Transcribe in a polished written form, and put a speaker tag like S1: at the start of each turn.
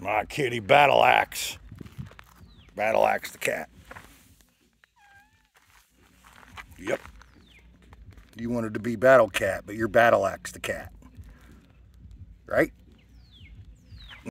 S1: My kitty Battle Axe. Battle Axe the cat. Yep. You wanted to be Battle Cat, but you're Battle Axe the cat. Right?